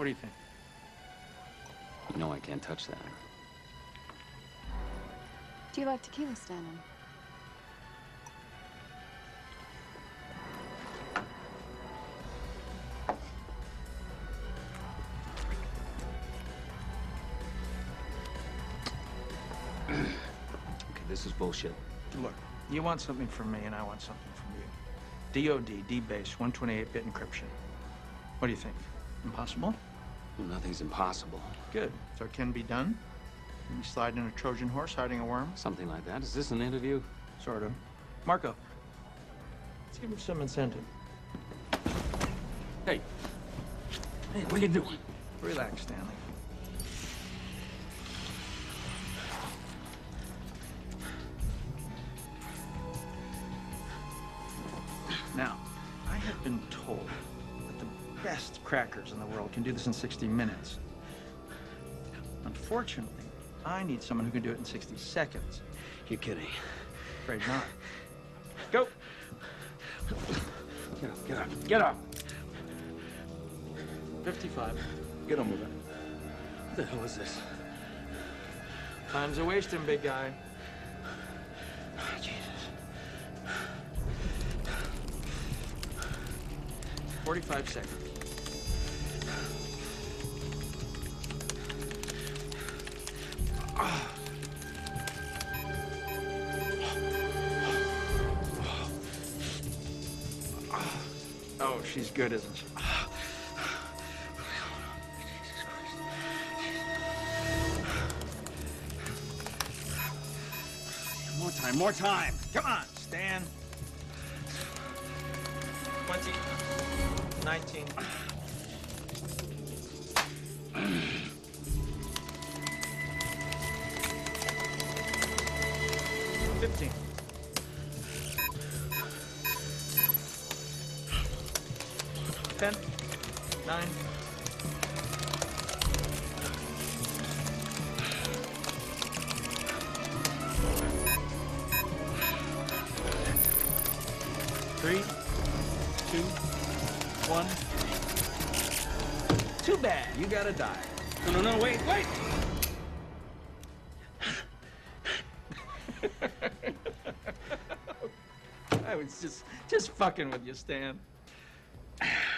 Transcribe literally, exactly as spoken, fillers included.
What do you think? You know I can't touch that. Do you like tequila, Stanton? Okay, this is bullshit. Look, you want something from me, and I want something from you. D O D, D-base, one twenty-eight bit encryption. What do you think? Impossible? Well, nothing's impossible. Good. So it can be done? Maybe slide in a Trojan horse hiding a worm? Something like that. Is this an interview? Sort of. Marco, let's give him some incentive. Hey. Hey, what are you doing? Relax, Stanley. Now, I have been told that the best crackers in the world can do this in sixty minutes. Unfortunately, I need someone who can do it in sixty seconds. You're kidding. Afraid not. Go! Get up, get up, get up! fifty-five. Get on with it. What the hell is this? Time's a wasting, big guy. Oh, Jesus. forty-five seconds. Oh, she's good, isn't she? More time, more time! Come on, Stan. twenty, nineteen. fifteen. ten, nine. Three, two, one. Too bad, you gotta die. No, no, no, wait, wait! I was just, just fucking with you, Stan.